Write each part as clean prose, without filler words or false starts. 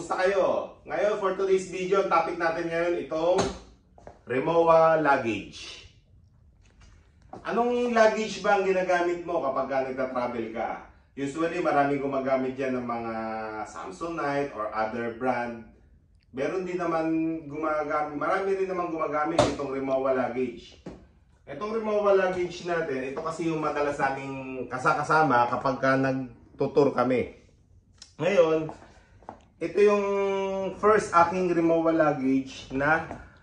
Kamusta kayo? Ngayon, for today's video, ang topic natin ngayon itong Rimowa luggage. Anong luggage ba ang ginagamit mo kapag nagta-travel ka? Usually, maraming gumagamit yan ng mga Samsonite or other brand. Meron din naman gumagamit, marami rin naman gumagamit itong Rimowa luggage. Itong Rimowa luggage natin, ito kasi yung madalas naming kasama kapag nagtutur kami. Ngayon, ito yung first aking Rimowa luggage na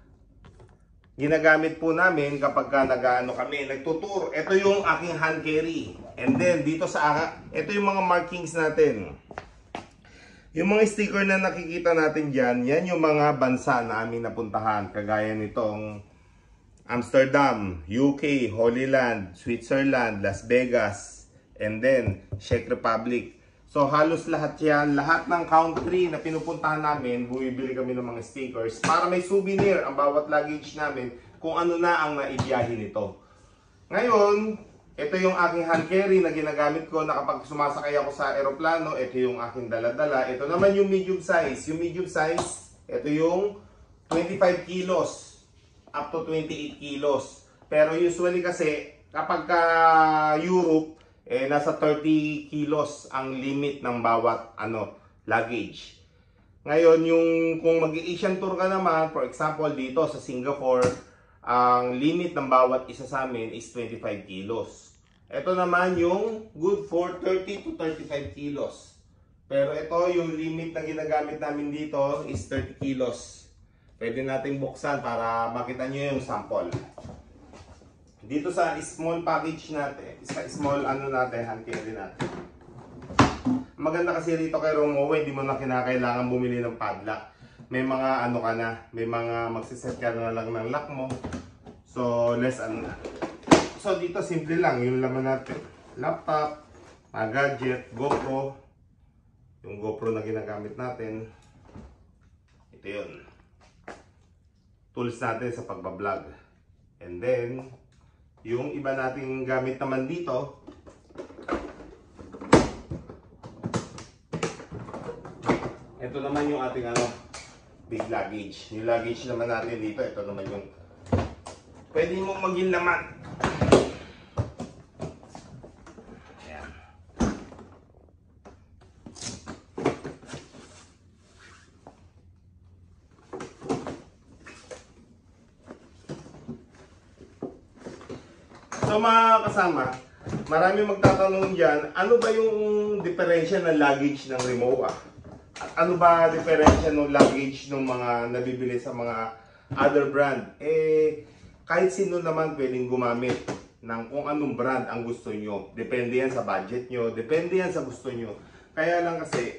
ginagamit po namin kapag kami, nagtutur. Ito yung aking hand carry. And then, dito ito yung mga markings natin. Yung mga sticker na nakikita natin dyan, yan yung mga bansa na aming napuntahan. Kagaya nitong Amsterdam, UK, Holy Land, Switzerland, Las Vegas, and then Czech Republic. So halos lahat yan, lahat ng country na pinupuntahan namin, bumibili kami ng mga stickers para may souvenir ang bawat luggage namin kung ano na ang naibiyahe nito. Ngayon, ito yung aking hand carry na ginagamit ko na kapag sumasakay ako sa eroplano, ito yung aking dala-dala. Ito naman yung medium size. Yung medium size, ito yung 25 kilos up to 28 kilos. Pero usually kasi kapag Europe, nasa 30 kilos ang limit ng bawat luggage. Ngayon, kung mag-Asian tour ka naman, for example dito sa Singapore, ang limit ng bawat isa sa amin is 25 kilos. Ito naman yung good for 30 to 35 kilos. Pero ito yung limit na ginagamit namin dito is 30 kilos. Pwede natin buksan para makita nyo yung sample. Dito sa small package natin, sa small hand carry natin. Maganda kasi rito kay Rimowa, hindi mo na kinakailangan bumili ng padlock. May mga may mga magsiset ka na lang ng lock mo. So, So, dito simple lang, yung laman natin. Laptop, gadget, GoPro. Yung GoPro na ginagamit natin. Ito yun. Tools natin sa pagbablog. And then, yung iba nating gamit naman dito, ito naman yung ating big luggage. Yung luggage naman natin dito, ito naman yung pwede mong maging laman. Ayan. So mga kasama, marami magtatanong dyan, ano ba yung diferensya ng luggage ng Rimowa? At ano ba diferensya ng luggage ng mga nabibili sa mga other brand? Kahit sino naman pwedeng gumamit ng kung anong brand ang gusto nyo. Depende yan sa budget nyo, depende yan sa gusto nyo. Kaya lang kasi,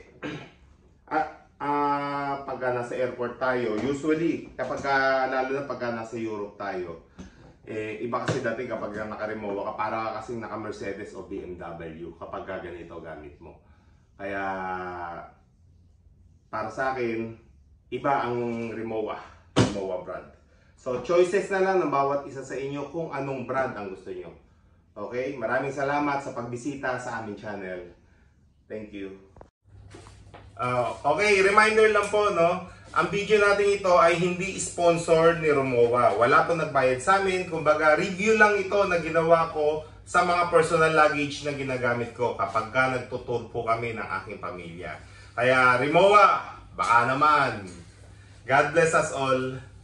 pag nasa airport tayo, usually, lalo na pag nasa Europe tayo, iba kasi dati kapag naka-Rimowa ka, para kasing naka-Mercedes o BMW kapag ganito gamit mo. Kaya, para sa akin, iba ang Rimowa brand. So, choices na lang ng bawat isa sa inyo kung anong brand ang gusto nyo. Okay? Maraming salamat sa pagbisita sa aming channel. Thank you. Okay, reminder lang po, no? Ang video natin ito ay hindi sponsored ni Rimowa. Wala po nagbayad sa amin. Kumbaga, review lang ito na ginawa ko sa mga personal luggage na ginagamit ko kapag nagtutur po kami ng aking pamilya. Kaya, Rimowa, baka naman. God bless us all.